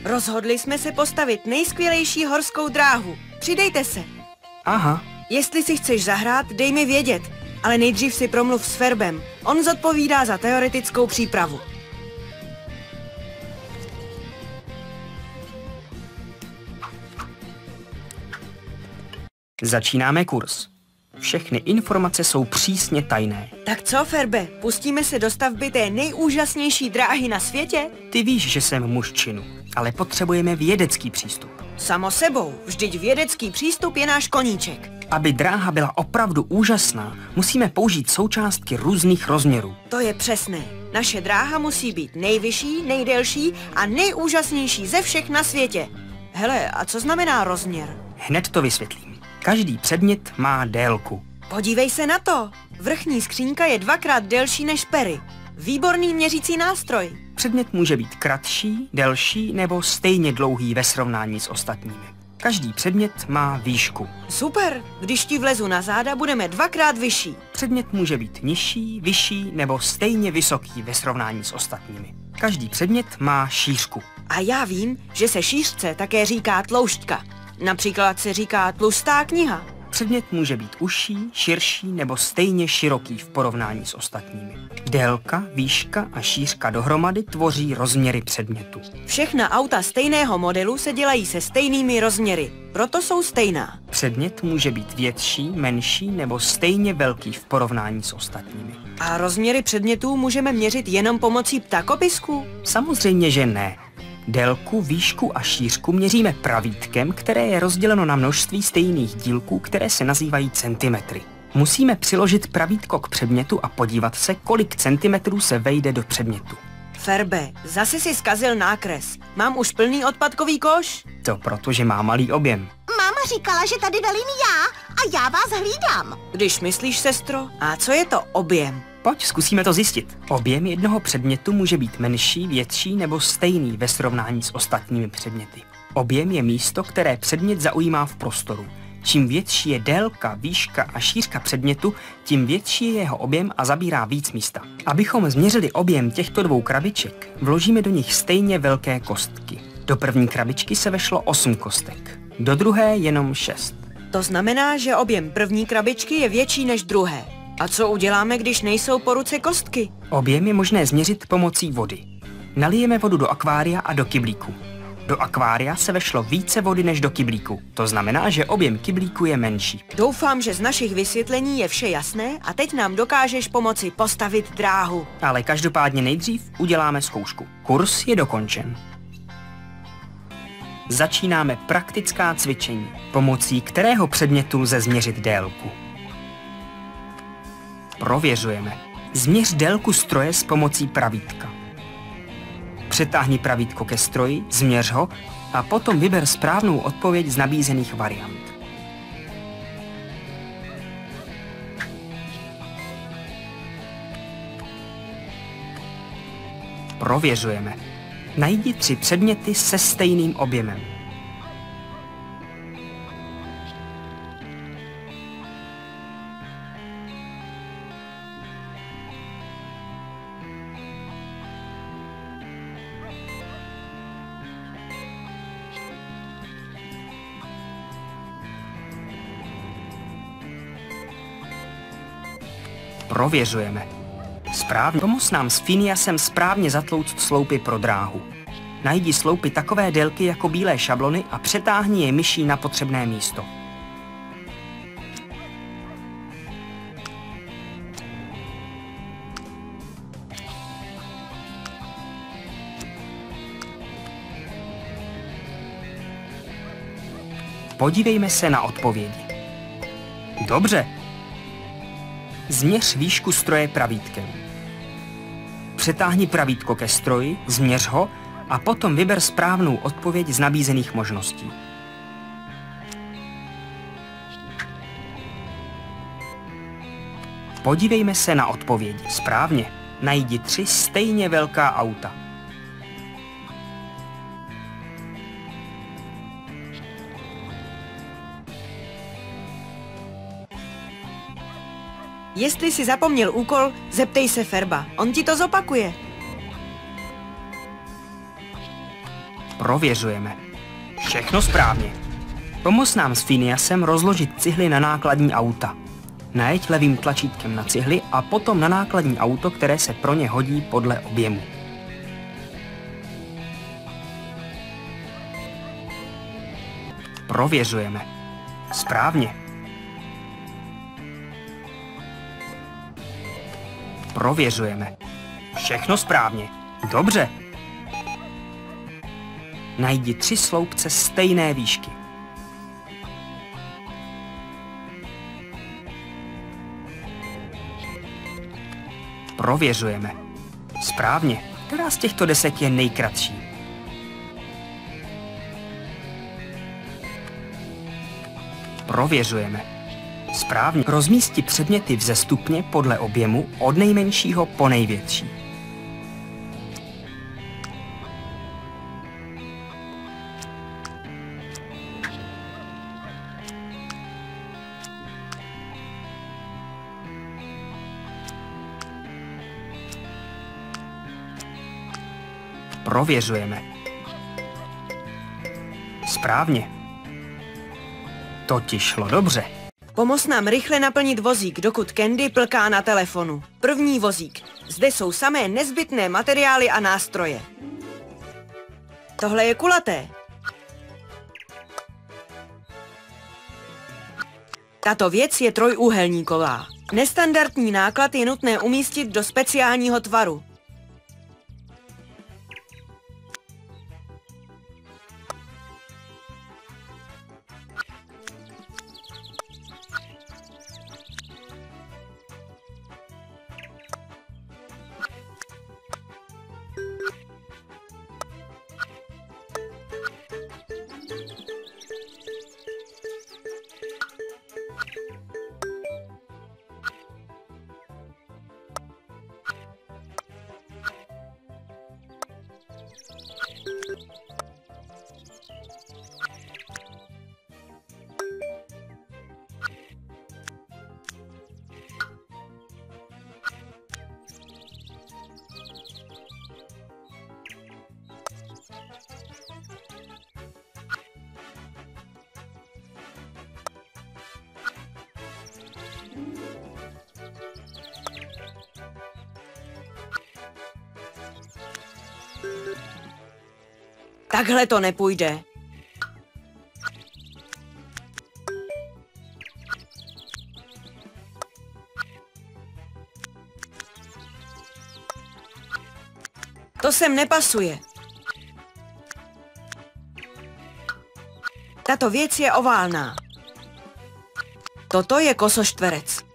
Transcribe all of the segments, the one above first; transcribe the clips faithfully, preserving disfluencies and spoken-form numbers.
Rozhodli jsme se postavit nejskvělejší horskou dráhu. Přidejte se. Aha. Jestli si chceš zahrát, dej mi vědět, ale nejdřív si promluv s Ferbem. On zodpovídá za teoretickou přípravu. Začínáme kurz. Všechny informace jsou přísně tajné. Tak co, Ferbe, pustíme se do stavby té nejúžasnější dráhy na světě? Ty víš, že jsem muž činu, ale potřebujeme vědecký přístup. Samo sebou, vždyť vědecký přístup je náš koníček. Aby dráha byla opravdu úžasná, musíme použít součástky různých rozměrů. To je přesné. Naše dráha musí být nejvyšší, nejdelší a nejúžasnější ze všech na světě. Hele, a co znamená rozměr? Hned to vysvětlím. Každý předmět má délku. Podívej se na to. Vrchní skřínka je dvakrát delší než pery. Výborný měřící nástroj. Předmět může být kratší, delší nebo stejně dlouhý ve srovnání s ostatními. Každý předmět má výšku. Super, když ti vlezu na záda, budeme dvakrát vyšší. Předmět může být nižší, vyšší nebo stejně vysoký ve srovnání s ostatními. Každý předmět má šířku. A já vím, že se šířce také říká tloušťka. Například se říká tlustá kniha. Předmět může být užší, širší nebo stejně široký v porovnání s ostatními. Délka, výška a šířka dohromady tvoří rozměry předmětu. Všechna auta stejného modelu se dělají se stejnými rozměry, proto jsou stejná. Předmět může být větší, menší nebo stejně velký v porovnání s ostatními. A rozměry předmětů můžeme měřit jenom pomocí ptakopisku? Samozřejmě, že ne. Délku, výšku a šířku měříme pravítkem, které je rozděleno na množství stejných dílků, které se nazývají centimetry. Musíme přiložit pravítko k předmětu a podívat se, kolik centimetrů se vejde do předmětu. Ferbe, zase si zkazil nákres. Mám už plný odpadkový koš? To proto, že má malý objem. Máma říkala, že tady velím já a já vás hlídám. Když myslíš, sestro, a co je to objem? Pojď, zkusíme to zjistit. Objem jednoho předmětu může být menší, větší nebo stejný ve srovnání s ostatními předměty. Objem je místo, které předmět zaujímá v prostoru. Čím větší je délka, výška a šířka předmětu, tím větší je jeho objem a zabírá víc místa. Abychom změřili objem těchto dvou krabiček, vložíme do nich stejně velké kostky. Do první krabičky se vešlo osm kostek, do druhé jenom šest. To znamená, že objem první krabičky je větší než druhé. A co uděláme, když nejsou po ruce kostky? Objem je možné změřit pomocí vody. Nalijeme vodu do akvária a do kyblíku. Do akvária se vešlo více vody než do kyblíku. To znamená, že objem kyblíku je menší. Doufám, že z našich vysvětlení je vše jasné a teď nám dokážeš pomoci postavit dráhu. Ale každopádně nejdřív uděláme zkoušku. Kurs je dokončen. Začínáme praktická cvičení, pomocí kterého předmětu lze změřit délku. Prověřujeme. Změř délku stroje s pomocí pravítka. Přetáhni pravítko ke stroji, změř ho a potom vyber správnou odpověď z nabízených variant. Prověřujeme. Najdi tři předměty se stejným objemem. Prověřujeme. Správně. Pomoz nám s Finiasem správně zatlouct sloupy pro dráhu. Najdi sloupy takové délky jako bílé šablony a přetáhni je myší na potřebné místo. Podívejme se na odpovědi. Dobře. Změř výšku stroje pravítkem. Přetáhni pravítko ke stroji, změř ho a potom vyber správnou odpověď z nabízených možností. Podívejme se na odpovědi. Správně. Najdi tři stejně velká auta. Jestli si zapomněl úkol, zeptej se Ferba. On ti to zopakuje. Prověřujeme. Všechno správně. Pomoz nám s Phineasem rozložit cihly na nákladní auta. Najeď levým tlačítkem na cihly a potom na nákladní auto, které se pro ně hodí podle objemu. Prověřujeme. Správně. Prověřujeme. Všechno správně. Dobře. Najdi tři sloupce stejné výšky. Prověřujeme. Správně. Která z těchto desek je nejkratší? Prověřujeme. Správně. Rozmísti předměty vzestupně podle objemu od nejmenšího po největší. Prověřujeme. Správně. To ti šlo dobře. Pomoz nám rychle naplnit vozík, dokud Candy plká na telefonu. První vozík. Zde jsou samé nezbytné materiály a nástroje. Tohle je kulaté. Tato věc je trojúhelníková. Nestandardní náklad je nutné umístit do speciálního tvaru. Takhle to nepůjde. To sem nepasuje. Tato věc je oválná. Toto je kosoštverec.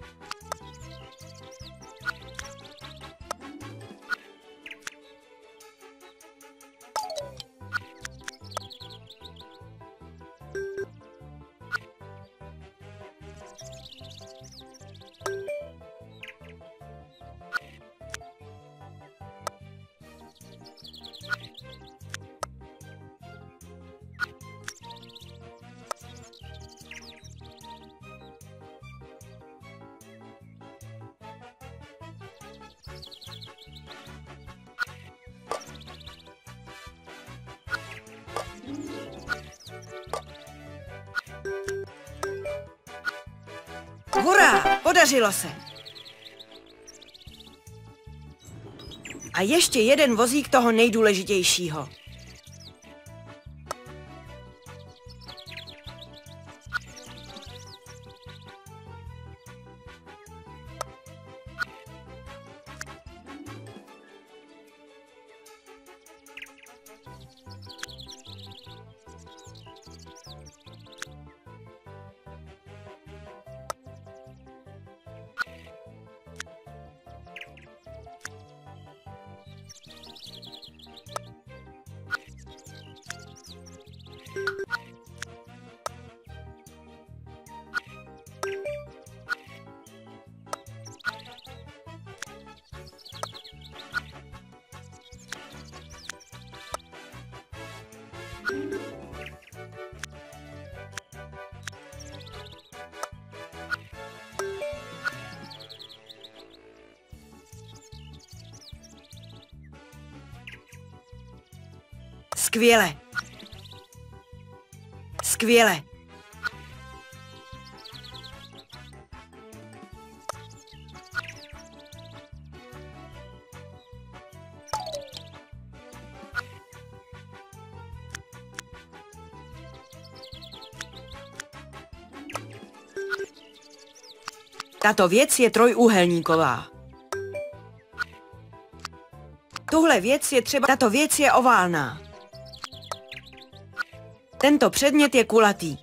Hurá, podařilo se. A ještě jeden vozík toho nejdůležitějšího. Skvěle. Skvěle. Tato věc je trojúhelníková. Tuhle věc je třeba... Tato věc je oválná. Tento předmět je kulatý.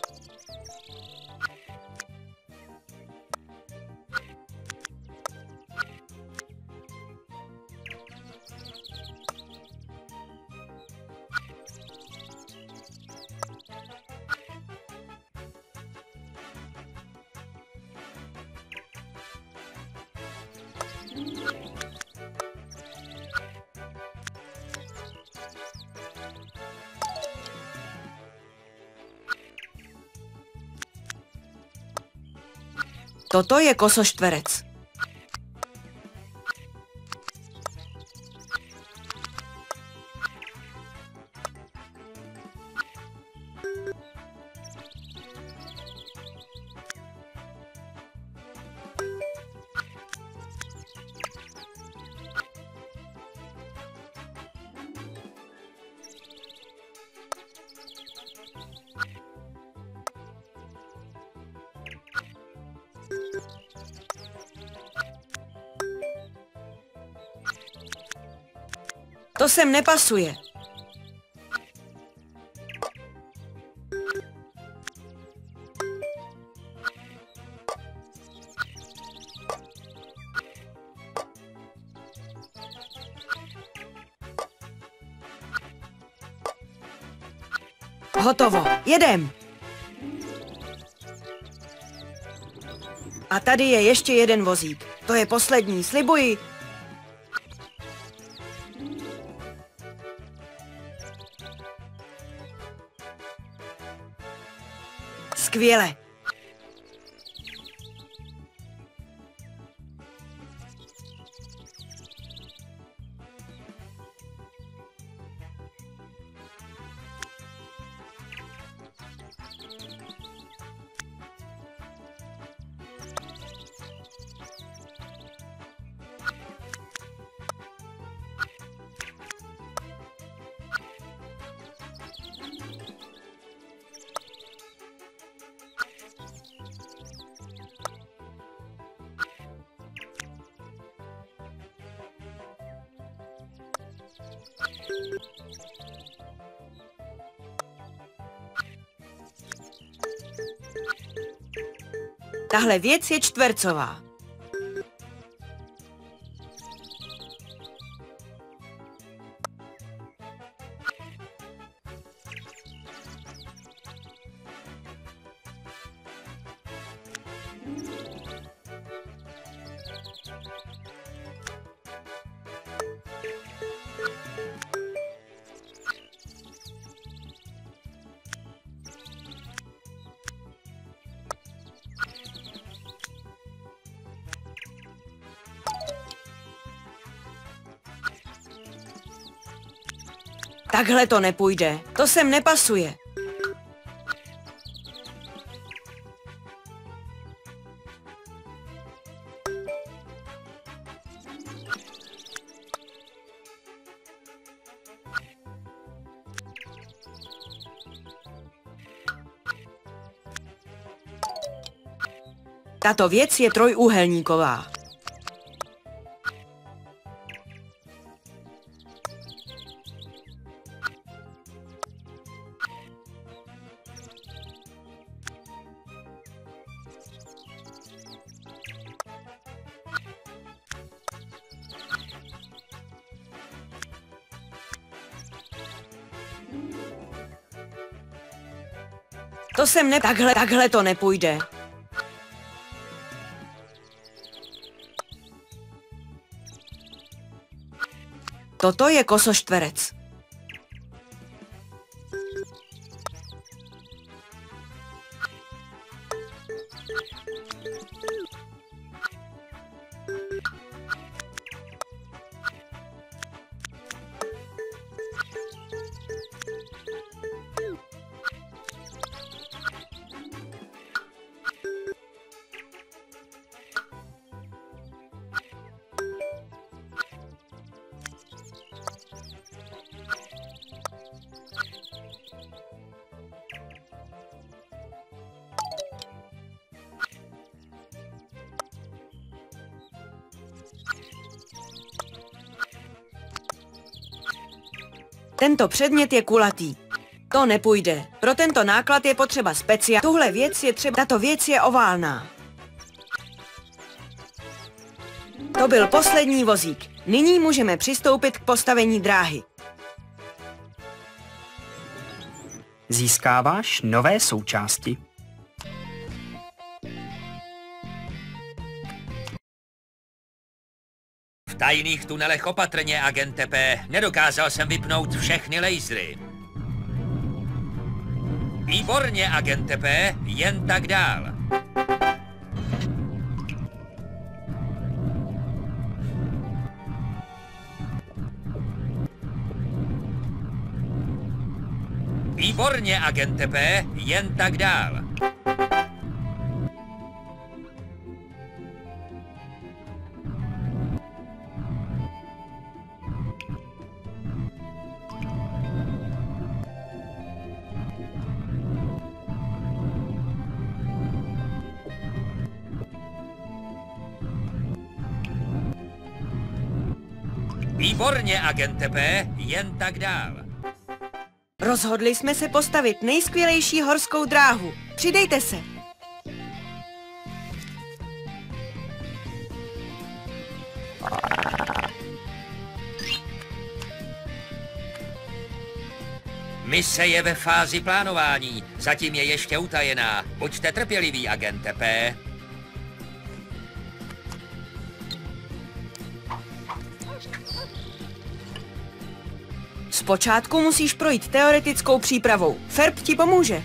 Toto je kosoštverec. To sem nepasuje. Hotovo, jedem. A tady je ještě jeden vozík. To je poslední, slibuji. Skvěle. Tahle věc je čtvercová. Takhle to nepůjde. To sem nepasuje. Tato věc je trojúhelníková. To sem ne... Takhle, takhle to nepůjde. Toto je kosoštverec. Tento předmět je kulatý. To nepůjde. Pro tento náklad je potřeba speciál. Tuhle věc je třeba... Tato věc je oválná. To byl poslední vozík. Nyní můžeme přistoupit k postavení dráhy. Získáváš nové součásti. V tajných tunelech opatrně, agente P. Nedokázal jsem vypnout všechny lasery. Výborně, agente P. Jen tak dál. Výborně, agente P. Jen tak dál. Výborně, agente P. Jen tak dál. Rozhodli jsme se postavit nejskvělejší horskou dráhu. Přidejte se. Mise je ve fázi plánování. Zatím je ještě utajená. Buďte trpěliví, agente P. Zpočátku musíš projít teoretickou přípravou. Ferb ti pomůže.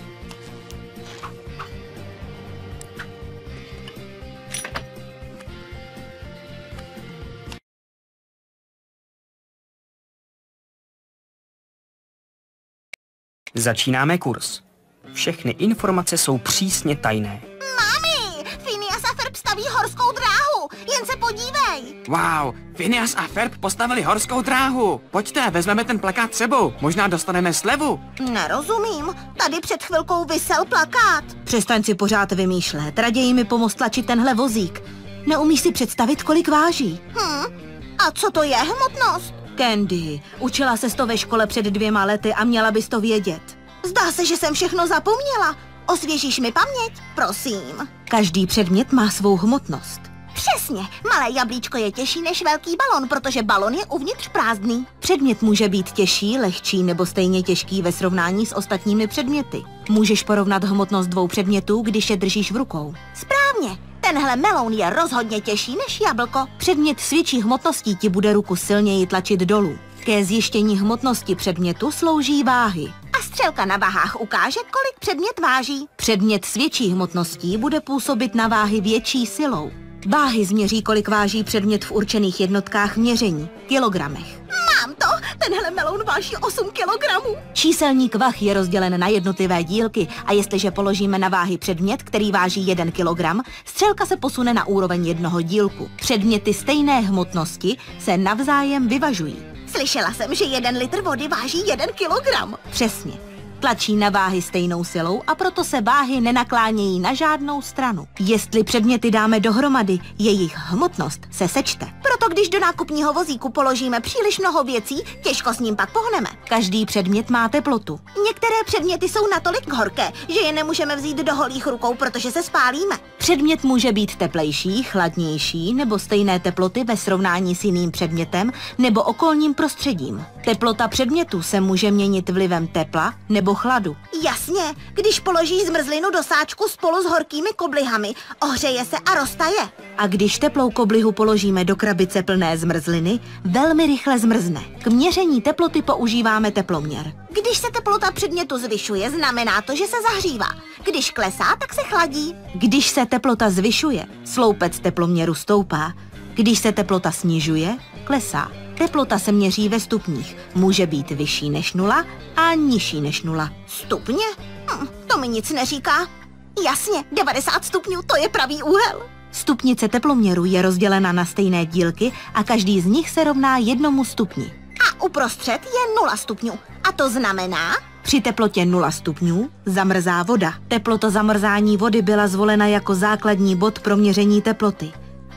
Začínáme kurz. Všechny informace jsou přísně tajné. Mami, Phineas a Ferb staví horskou dráhu. Jen se podívej. Wow, Phineas a Ferb postavili horskou dráhu. Pojďte, vezmeme ten plakát sebou. Možná dostaneme slevu. Nerozumím. Tady před chvilkou visel plakát. Přestaň si pořád vymýšlet. Raději mi pomoct tlačit tenhle vozík. Neumíš si představit, kolik váží. Hm, a co to je hmotnost? Candy, učila ses to ve škole před dvěma lety a měla bys to vědět. Zdá se, že jsem všechno zapomněla. Osvěžíš mi paměť? Prosím. Každý předmět má svou hmotnost. Přesně. Malé jablíčko je těžší než velký balon, protože balon je uvnitř prázdný. Předmět může být těžší, lehčí nebo stejně těžký ve srovnání s ostatními předměty. Můžeš porovnat hmotnost dvou předmětů, když je držíš v rukou. Správně. Tenhle meloun je rozhodně těžší než jablko. Předmět s větší hmotností ti bude ruku silněji tlačit dolů. Ke zjištění hmotnosti předmětu slouží váhy. A střelka na váhách ukáže, kolik předmět váží. Předmět s větší hmotností bude působit na váhy větší silou. Váhy změří, kolik váží předmět v určených jednotkách měření, kilogramech. Mám to! Tenhle meloun váží osm kilogramů. Číselník vah je rozdělen na jednotlivé dílky a jestliže položíme na váhy předmět, který váží jeden kilogram, střelka se posune na úroveň jednoho dílku. Předměty stejné hmotnosti se navzájem vyvažují. Slyšela jsem, že jeden litr vody váží jeden kilogram. Přesně. Tlačí na váhy stejnou silou a proto se váhy nenaklánějí na žádnou stranu. Jestli předměty dáme dohromady, jejich hmotnost se sečte. Proto když do nákupního vozíku položíme příliš mnoho věcí, těžko s ním pak pohneme. Každý předmět má teplotu. Některé předměty jsou natolik horké, že je nemůžeme vzít do holých rukou, protože se spálíme. Předmět může být teplejší, chladnější nebo stejné teploty ve srovnání s jiným předmětem nebo okolním prostředím. Teplota předmětu se může měnit vlivem tepla nebo chladu. Jasně, když položíš zmrzlinu do sáčku spolu s horkými koblihami, ohřeje se a roztaje. A když teplou koblihu položíme do krabice plné zmrzliny, velmi rychle zmrzne. K měření teploty používáme teploměr. Když se teplota předmětu zvyšuje, znamená to, že se zahřívá. Když klesá, tak se chladí. Když se teplota zvyšuje, sloupec teploměru stoupá. Když se teplota snižuje, klesá. Teplota se měří ve stupních. Může být vyšší než nula a nižší než nula. Stupně? Hm, to mi nic neříká. Jasně, devadesát stupňů, to je pravý úhel. Stupnice teploměru je rozdělena na stejné dílky a každý z nich se rovná jednomu stupni. A uprostřed je nula stupňů. A to znamená... Při teplotě nula stupňů zamrzá voda. Teplota zamrzání vody byla zvolena jako základní bod pro měření teploty.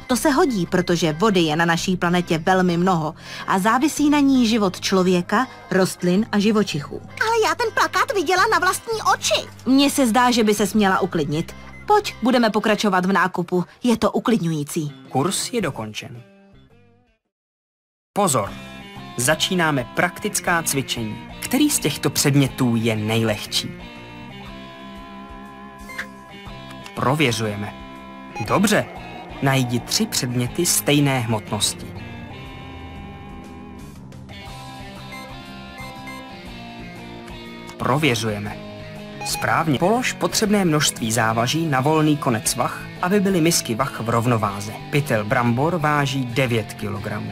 To se hodí, protože vody je na naší planetě velmi mnoho a závisí na ní život člověka, rostlin a živočichů. Ale já ten plakát viděla na vlastní oči. Mně se zdá, že by se směla uklidnit. Pojď, budeme pokračovat v nákupu. Je to uklidňující. Kurs je dokončen. Pozor! Začínáme praktická cvičení. Který z těchto předmětů je nejlehčí? Prověřujeme. Dobře. Najdi tři předměty stejné hmotnosti. Prověřujeme. Správně. Polož potřebné množství závaží na volný konec vah, aby byly misky vah v rovnováze. Pytel brambor váží devět kilogramů.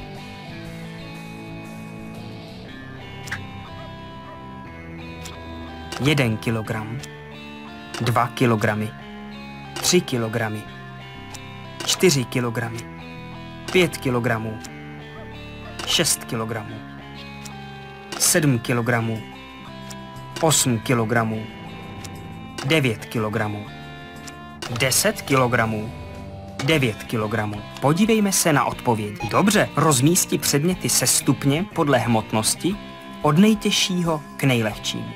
jeden kilogram, dva kilogramy, tři kilogramy, čtyři kilogramy, pět kilogramů, šest kilogramů, sedm kilogramů, osm kilogramů, devět kilogramů, deset kilogramů, devět kilogramů. Podívejme se na odpověď. Dobře, rozmísti předměty sestupně podle hmotnosti od nejtěžšího k nejlehčímu.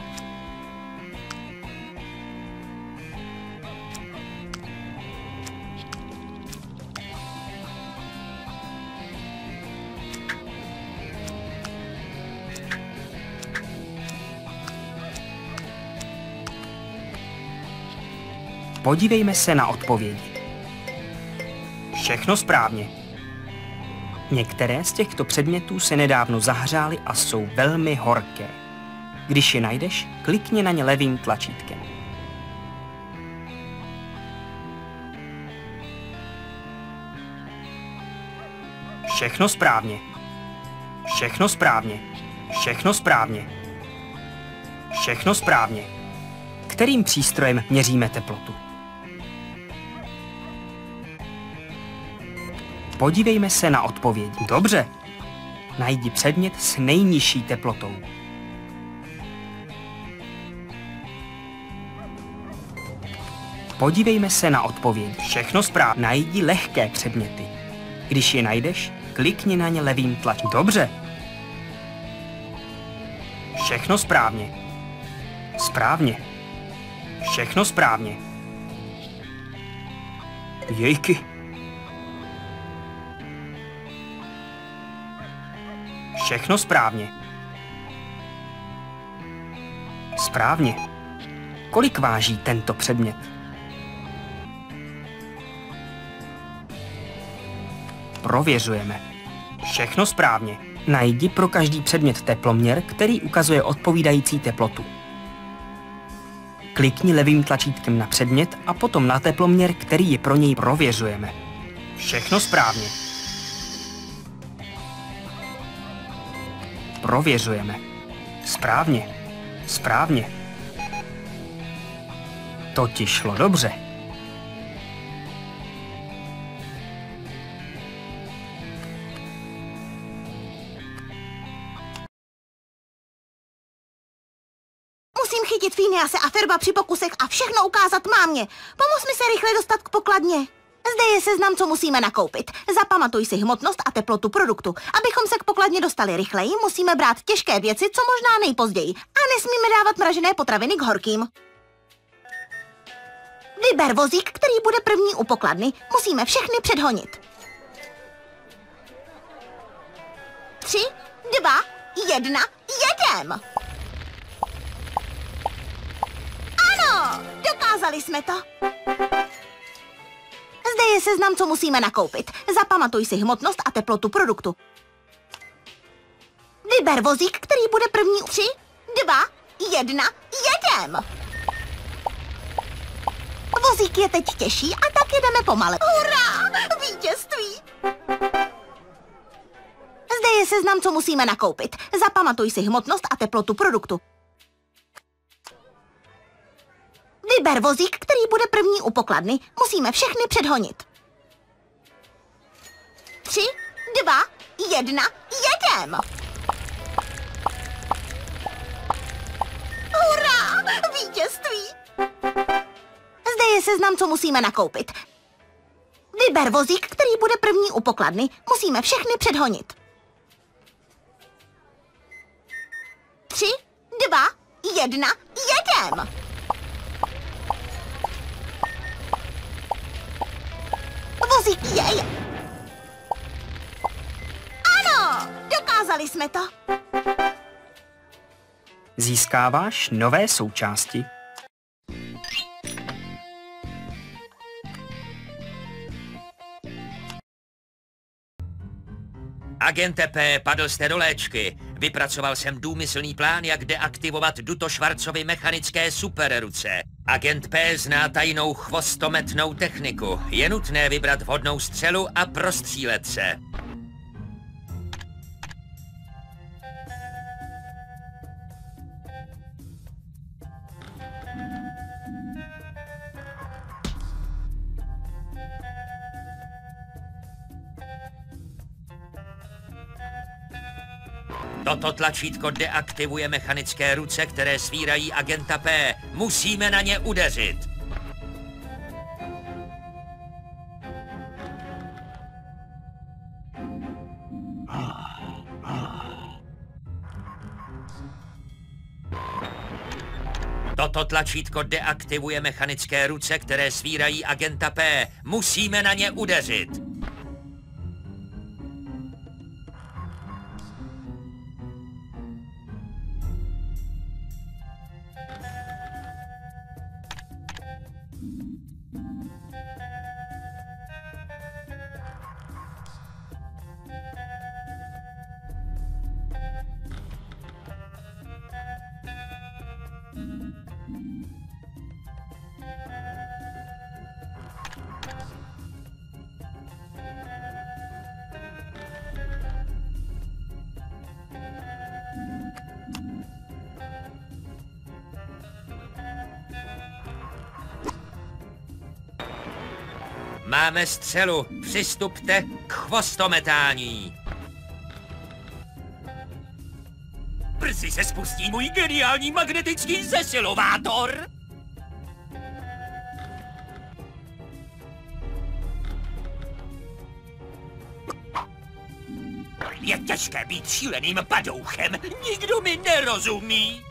Podívejme se na odpovědi. Všechno správně. Některé z těchto předmětů se nedávno zahřály a jsou velmi horké. Když je najdeš, klikni na ně levým tlačítkem. Všechno správně. Všechno správně. Všechno správně. Všechno správně. Kterým přístrojem měříme teplotu? Podívejme se na odpověď. Dobře. Najdi předmět s nejnižší teplotou. Podívejme se na odpověď. Všechno správně. Najdi lehké předměty. Když je najdeš, klikni na ně levým tlačítkem. Dobře. Všechno správně. Správně. Všechno správně. Jejky. Všechno správně. Správně. Kolik váží tento předmět? Prověřujeme. Všechno správně. Najdi pro každý předmět teploměr, který ukazuje odpovídající teplotu. Klikni levým tlačítkem na předmět a potom na teploměr, který je pro něj. Prověřujeme. Všechno správně. Prověřujeme. Správně. Správně. To ti šlo dobře. Musím chytit Phinease a Ferba při pokusech a všechno ukázat mámě. Pomoz mi se rychle dostat k pokladně. Zde je seznam, co musíme nakoupit. Zapamatuj si hmotnost a teplotu produktu. Abychom se k pokladně dostali rychleji, musíme brát těžké věci, co možná nejpozději. A nesmíme dávat mražené potraviny k horkým. Vyber vozík, který bude první u pokladny. Musíme všechny předhonit. Tři, dva, jedna, jedem! Ano, dokázali jsme to. Zde je seznam, co musíme nakoupit. Zapamatuj si hmotnost a teplotu produktu. Vyber vozík, který bude první. Tři, dva, jedna, jedem! Vozík je teď těžší a tak jedeme pomale. Hurá! Vítězství! Zde je seznam, co musíme nakoupit. Zapamatuj si hmotnost a teplotu produktu. Vyber vozík, který bude první u pokladny. Musíme všechny předhonit. Tři, dva, jedna, jedem! Hurá! Vítězství! Zde je seznam, co musíme nakoupit. Vyber vozík, který bude první u pokladny. Musíme všechny předhonit. Tři, dva, jedna, jedem! Vozík jej! Ano, dokázali jsme to. Získáváš nové součásti. Agente P, padl jste do léčky. Vypracoval jsem důmyslný plán, jak deaktivovat Duto Schwarzovy mechanické superruce. Agent P zná tajnou chvostometnou techniku. Je nutné vybrat vhodnou střelu a prostřílet se. Toto tlačítko deaktivuje mechanické ruce, které svírají agenta P. Musíme na ně udeřit. Toto tlačítko deaktivuje mechanické ruce, které svírají agenta P. Musíme na ně udeřit. Máme střelu. Přistupte k chvostometání. Brzy se spustí můj geniální magnetický zesilovátor. Je těžké být šíleným padouchem. Nikdo mi nerozumí.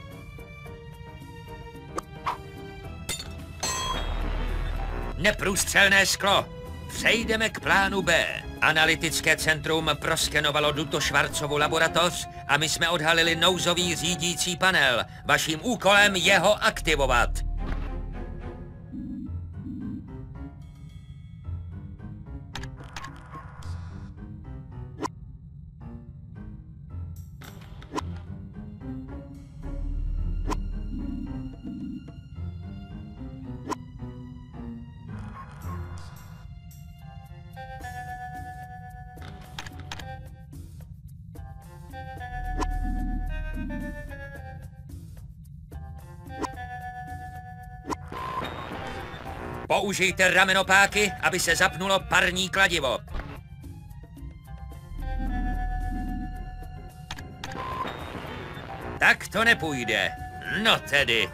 Neprůstřelné sklo. Přejdeme k plánu B. Analytické centrum proskenovalo Duto Schwarzovu laboratoř a my jsme odhalili nouzový řídící panel. Vaším úkolem je ho aktivovat. Použijte ramenopáky, aby se zapnulo parní kladivo. Tak to nepůjde. No tedy.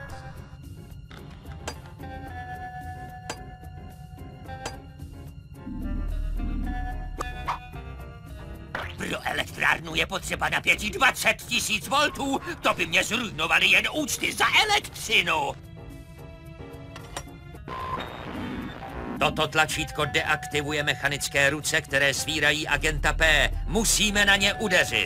Pro elektrárnu je potřeba napětí dvacet tisíc voltů. To by mě zrujnovaly jen účty za elektřinu. Toto tlačítko deaktivuje mechanické ruce, které svírají agenta P. Musíme na ně udeřit.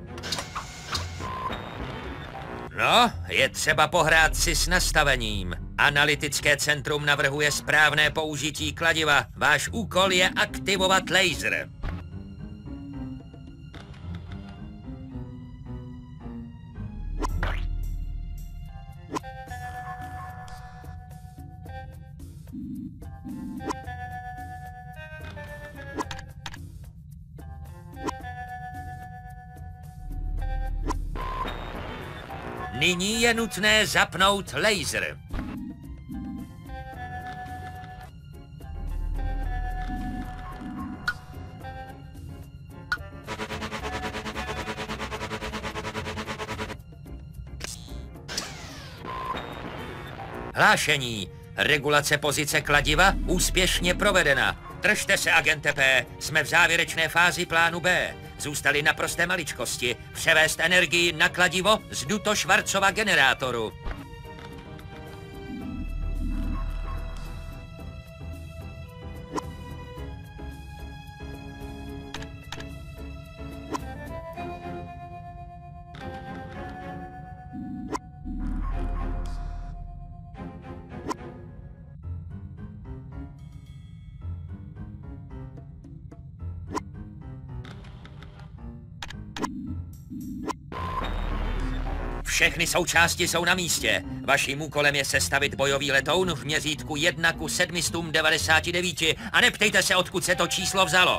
No, je třeba pohrát si s nastavením. Analytické centrum navrhuje správné použití kladiva. Váš úkol je aktivovat laser. Nyní je nutné zapnout laser. Hlášení. Regulace pozice kladiva úspěšně provedena. Držte se, agente P. Jsme v závěrečné fázi plánu B. Zůstaly naprosté maličkosti. Převést energii na kladivo z Duto-Schwarzova generátoru. Všechny součásti jsou na místě. Vaším úkolem je sestavit bojový letoun v měřítku jedna ku sedm set devadesát devět a neptejte se, odkud se to číslo vzalo.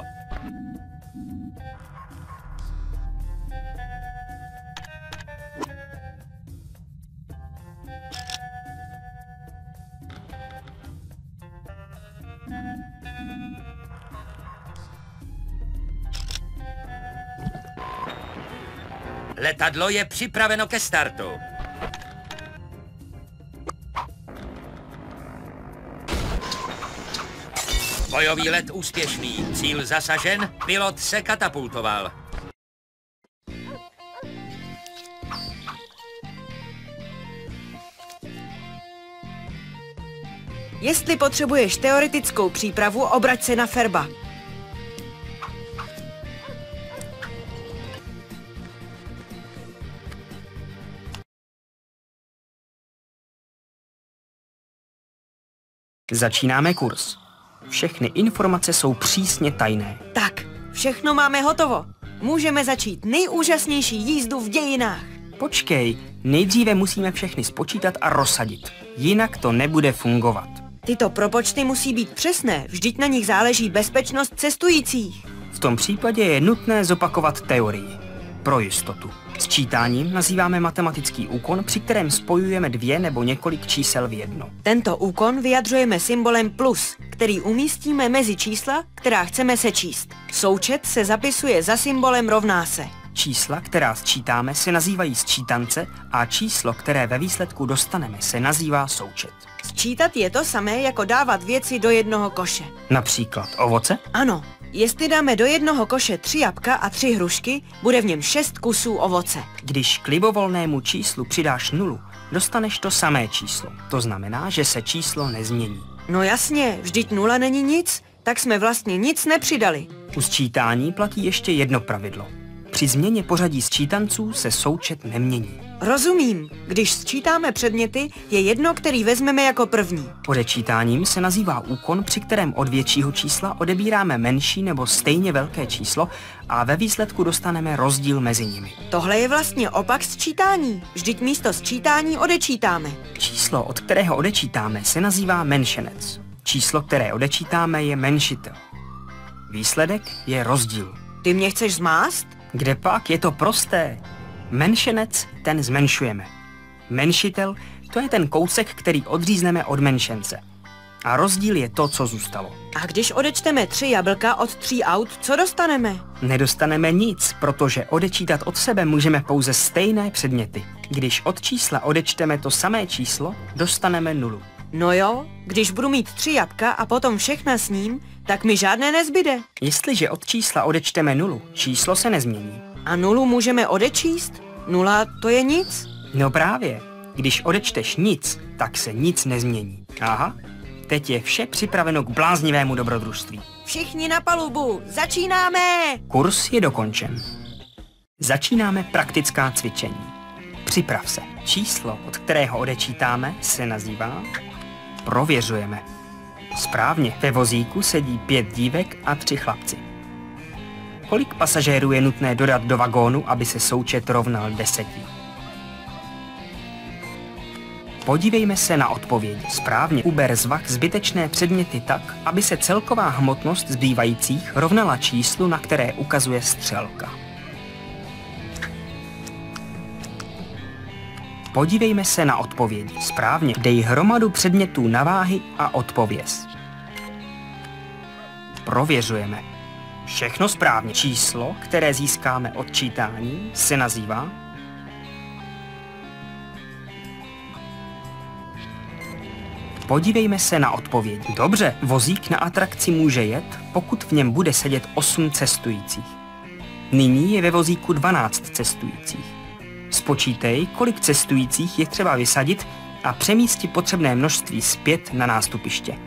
Letadlo je připraveno ke startu. Bojový let úspěšný, cíl zasažen, pilot se katapultoval. Jestli potřebuješ teoretickou přípravu, obrať se na Ferba. Začínáme kurz. Všechny informace jsou přísně tajné. Tak, všechno máme hotovo. Můžeme začít nejúžasnější jízdu v dějinách. Počkej, nejdříve musíme všechny spočítat a rozsadit. Jinak to nebude fungovat. Tyto propočty musí být přesné, vždyť na nich záleží bezpečnost cestujících. V tom případě je nutné zopakovat teorii. Pro jistotu. Sčítáním nazýváme matematický úkon, při kterém spojujeme dvě nebo několik čísel v jedno. Tento úkon vyjadřujeme symbolem plus, který umístíme mezi čísla, která chceme sečíst. Součet se zapisuje za symbolem rovná se. Čísla, která sčítáme, se nazývají sčítance a číslo, které ve výsledku dostaneme, se nazývá součet. Sčítat je to samé, jako dávat věci do jednoho koše. Například ovoce? Ano. Jestli dáme do jednoho koše tři jabka a tři hrušky, bude v něm šest kusů ovoce. Když k libovolnému číslu přidáš nulu, dostaneš to samé číslo. To znamená, že se číslo nezmění. No jasně, vždyť nula není nic, tak jsme vlastně nic nepřidali. U sčítání platí ještě jedno pravidlo. Při změně pořadí sčítanců se součet nemění. Rozumím. Když sčítáme předměty, je jedno, který vezmeme jako první. Odečítáním se nazývá úkon, při kterém od většího čísla odebíráme menší nebo stejně velké číslo a ve výsledku dostaneme rozdíl mezi nimi. Tohle je vlastně opak sčítání. Vždyť místo sčítání odečítáme. Číslo, od kterého odečítáme, se nazývá menšenec. Číslo, které odečítáme, je menšitel. Výsledek je rozdíl. Ty mě chceš zmást? Kdepak, je to prosté. Menšenec, ten zmenšujeme. Menšitel, to je ten kousek, který odřízneme od menšence. A rozdíl je to, co zůstalo. A když odečteme tři jablka od tří aut, co dostaneme? Nedostaneme nic, protože odečítat od sebe můžeme pouze stejné předměty. Když od čísla odečteme to samé číslo, dostaneme nulu. No jo, když budu mít tři jabka a potom všechna s ním, tak mi žádné nezbyde. Jestliže od čísla odečteme nulu, číslo se nezmění. A nulu můžeme odečíst? Nula to je nic? No právě. Když odečteš nic, tak se nic nezmění. Aha, teď je vše připraveno k bláznivému dobrodružství. Všichni na palubu, začínáme! Kurs je dokončen. Začínáme praktická cvičení. Připrav se. Číslo, od kterého odečítáme, se nazývá Prověřujeme. Správně, ve vozíku sedí pět dívek a tři chlapci. Kolik pasažérů je nutné dodat do vagónu, aby se součet rovnal deseti? Podívejme se na odpovědi. Správně, uber z vah zbytečné předměty tak, aby se celková hmotnost zbývajících rovnala číslu, na které ukazuje střelka. Podívejme se na odpovědi. Správně, dej hromadu předmětů na váhy a odpověz. Prověřujeme. Všechno správně. Číslo, které získáme od čítání, se nazývá Podívejme se na odpovědi. Dobře, vozík na atrakci může jet, pokud v něm bude sedět osm cestujících. Nyní je ve vozíku dvanáct cestujících. Spočítej, kolik cestujících je třeba vysadit a přemísti potřebné množství zpět na nástupiště.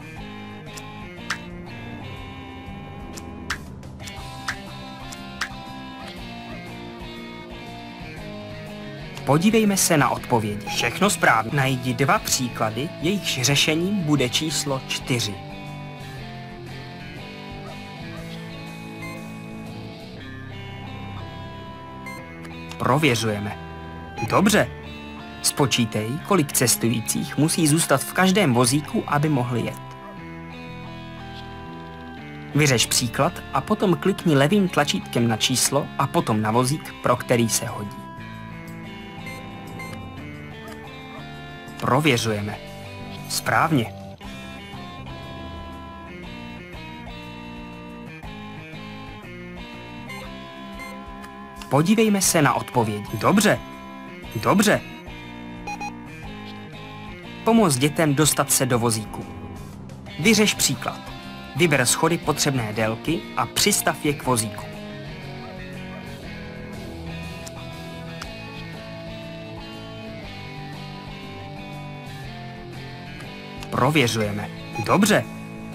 Podívejme se na odpovědi. Všechno správně. Najdi dva příklady, jejichž řešením bude číslo čtyři. Prověřujeme. Dobře. Spočítej, kolik cestujících musí zůstat v každém vozíku, aby mohli jet. Vyřeš příklad a potom klikni levým tlačítkem na číslo a potom na vozík, pro který se hodí. Prověřujeme. Správně. Podívejme se na odpovědi. Dobře. Dobře. Pomoz dětem dostat se do vozíku. Vyřeš příklad. Vyber schody potřebné délky a přistav je k vozíku. Prověřujeme. Dobře.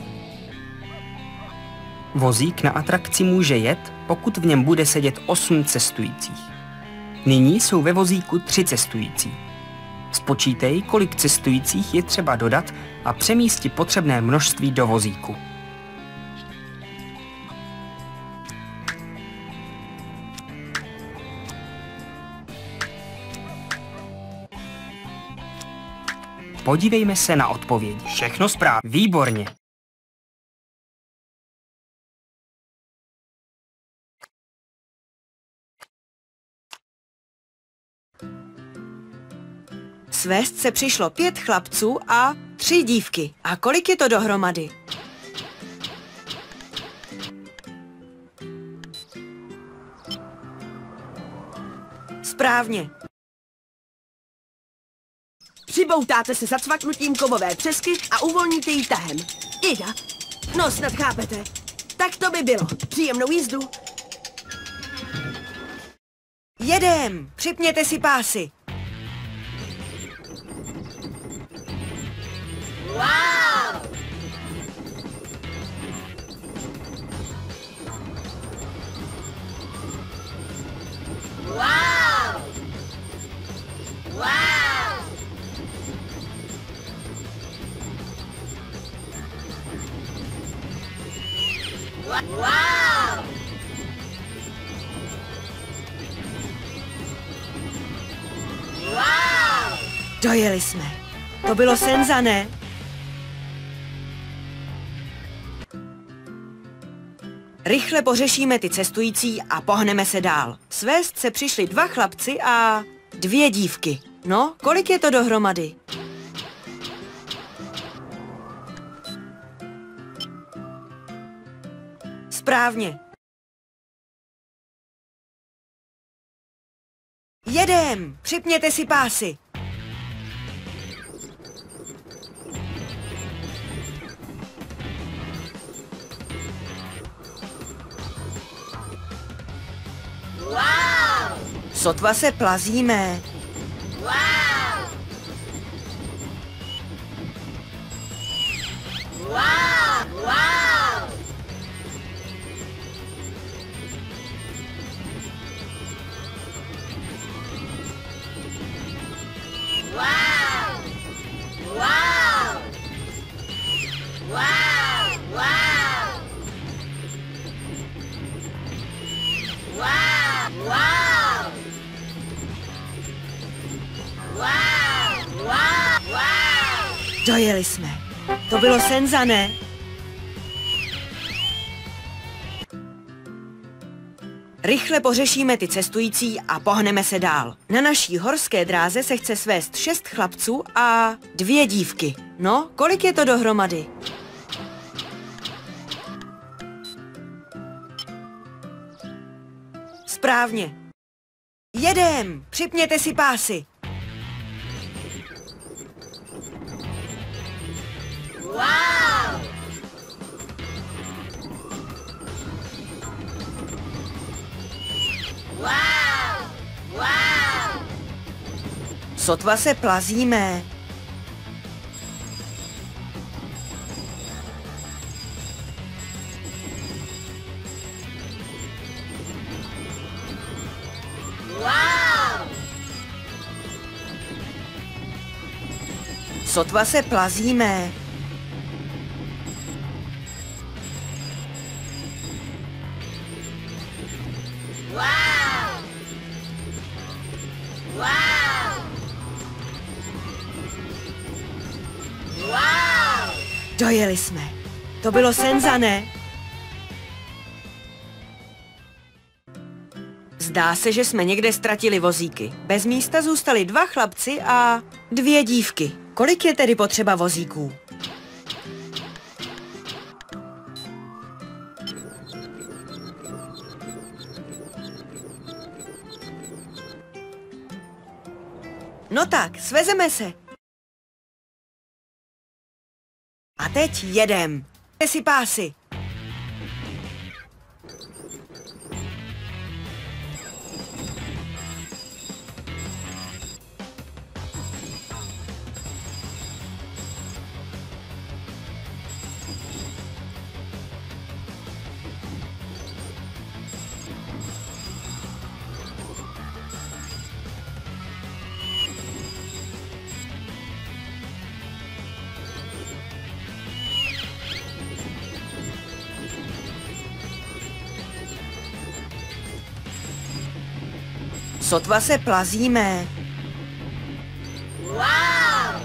Vozík na atrakci může jet, pokud v něm bude sedět osm cestujících. Nyní jsou ve vozíku tři cestující. Spočítej, kolik cestujících je třeba dodat a přemísti potřebné množství do vozíku. Podívejme se na odpovědi. Všechno správně. Výborně. Svést se přišlo pět chlapců a tři dívky. A kolik je to dohromady? Správně. Přiboutáte se zacvaknutím kovové přesky a uvolníte ji tahem. Ida, no snad chápete. Tak to by bylo. Příjemnou jízdu. Jedem! Připněte si pásy. Wow! Wow! Wow! Wow! Wow! Dojeli jsme. To bylo senzané. Rychle pořešíme ty cestující a pohneme se dál. Svést se přišli dva chlapci a dvě dívky. No, kolik je to dohromady? Správně. Jedem! Připněte si pásy. Wow! Sotva se plazíme. Wow! Wow! Wow! Wow! Wow! Wow! Wow! Wow! Wow! Wow! Dojeli jsme. To bylo senza, ne? Rychle pořešíme ty cestující a pohneme se dál. Na naší horské dráze se chce svést šest chlapců a dvě dívky. No, kolik je to dohromady? Správně. Jedem! Připněte si pásy. Wow! Wow! Wow! Sotva se plazíme. Wow! Sotva se plazíme. Wow! Wow! Wow! Dojeli jsme. To bylo senza, ne? Zdá se, že jsme někde ztratili vozíky. Bez místa zůstali dva chlapci a dvě dívky. Kolik je tedy potřeba vozíků? No tak, svezeme se. A teď jedem. Dejte si pásy. Sotva se plazíme. Wow!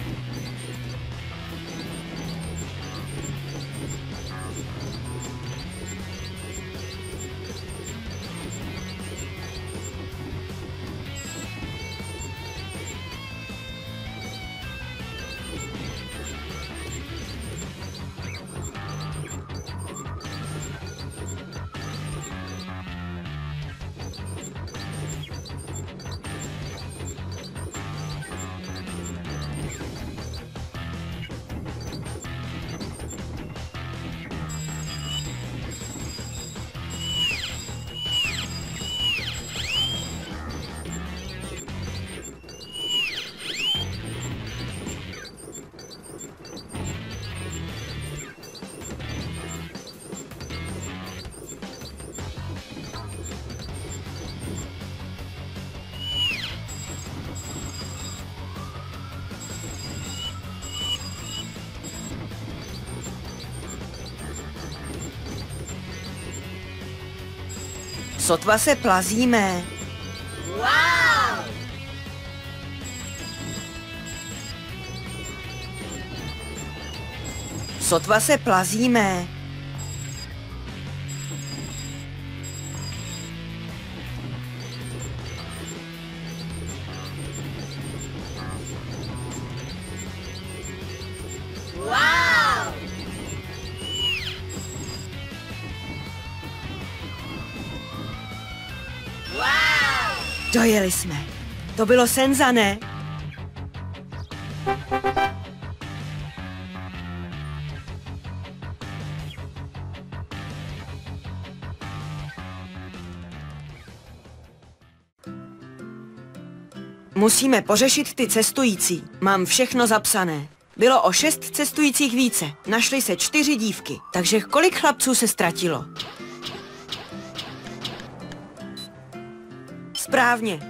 Sotva se plazíme. Wow! Sotva se plazíme. Wow! Wow! Dojeli jsme. To bylo senza, ne? Musíme pořešit ty cestující. Mám všechno zapsané. Bylo o šest cestujících více. Našly se čtyři dívky. Takže kolik chlapců se ztratilo? Správně.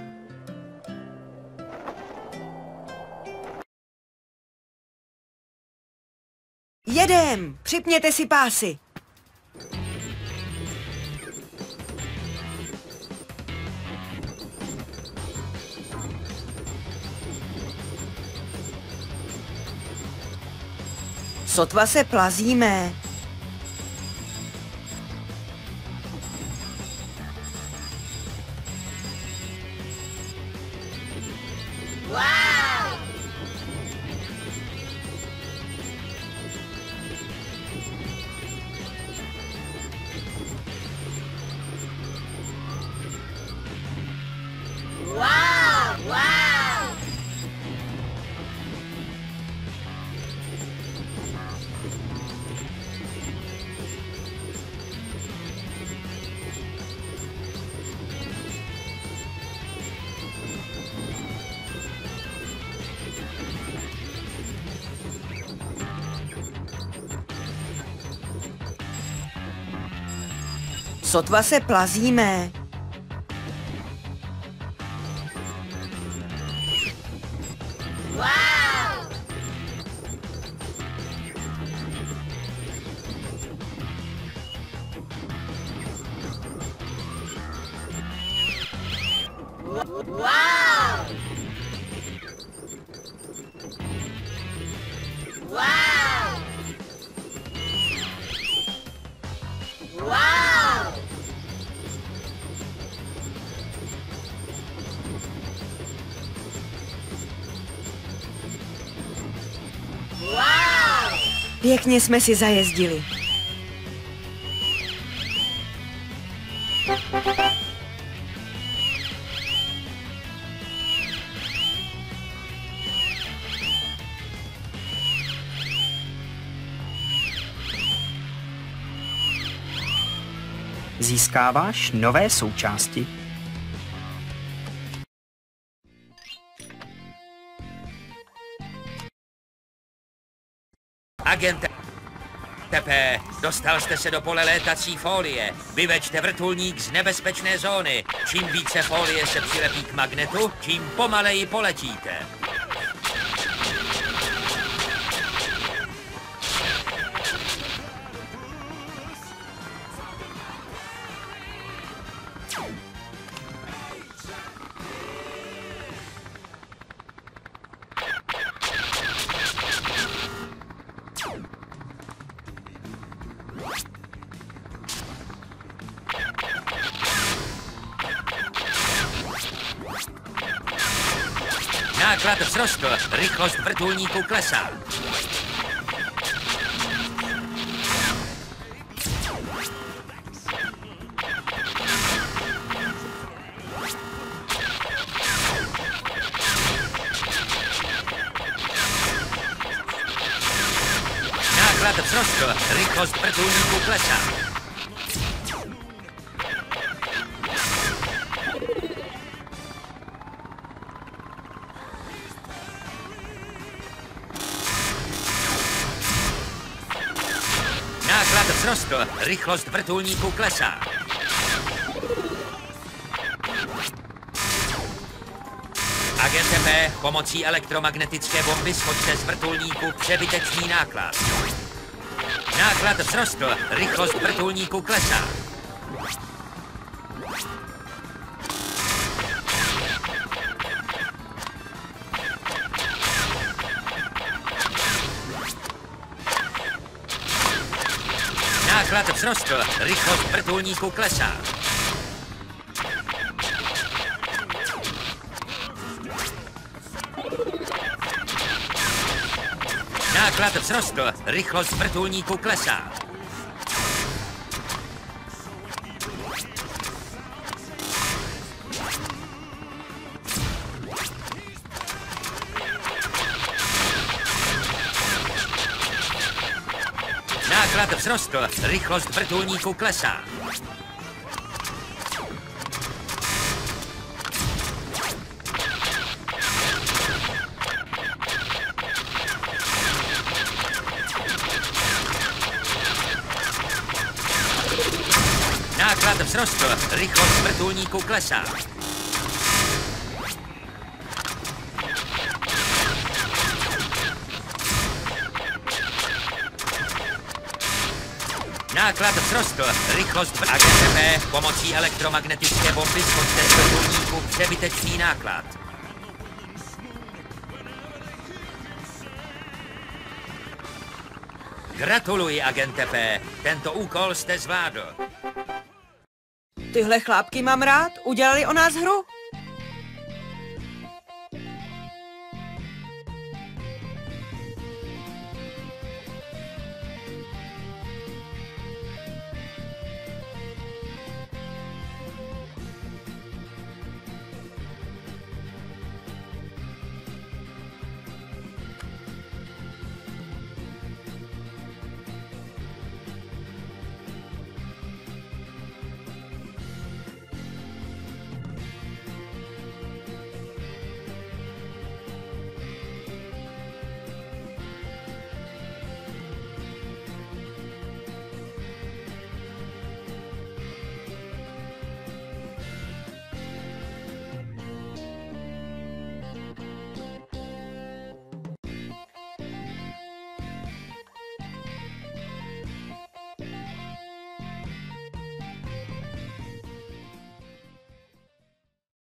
Jedem! Připněte si pásy. Sotva se plazíme. Sotva se plazíme. Pěkně jsme si zajezdili. Získáváš nové součásti. Agente Tepe, dostal jste se do pole létací folie. Vyveďte vrtulník z nebezpečné zóny. Čím více folie se přilepí k magnetu, tím pomaleji poletíte. Náklad vzrostl, rychlost vrtulníku klesá. Náklad vzrostl, rychlost vrtulníku klesá. Náklad vzrostl, rychlost vrtulníku klesá. Agente P, pomocí elektromagnetické bomby schoďte z vrtulníku přebytečný náklad. Náklad vzrostl, rychlost vrtulníku klesá. Náklad vzrostl, rychlost vrtulníku klesá. Náklad vzrostl, rychlost vrtulníku klesá. Náklad vzrostl, rychlost vrtulníku klesá. Náklad vzrostl, rychlost vrtulníku klesá. Náklad vzrostl. Rychlost agent P pomocí elektromagnetické bomby skočte z vrtulníku přebytečný náklad. Gratuluji, agente P. Tento úkol jste zvládl. Tyhle chlápky mám rád, udělali o nás hru.